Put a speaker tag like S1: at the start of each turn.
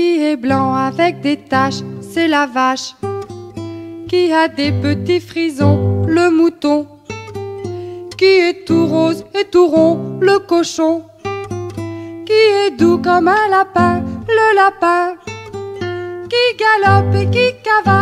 S1: Qui est blanc avec des taches, c'est la vache. Qui a des petits frisons, le mouton. Qui est tout rose et tout rond, le cochon. Qui est doux comme un lapin, le lapin. Qui galope et qui cavale,